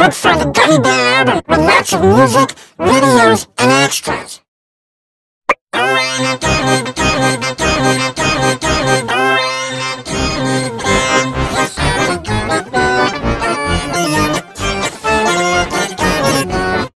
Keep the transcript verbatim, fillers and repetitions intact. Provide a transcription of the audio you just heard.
look for the Gummy Bear album with lots of music, videos, and extras.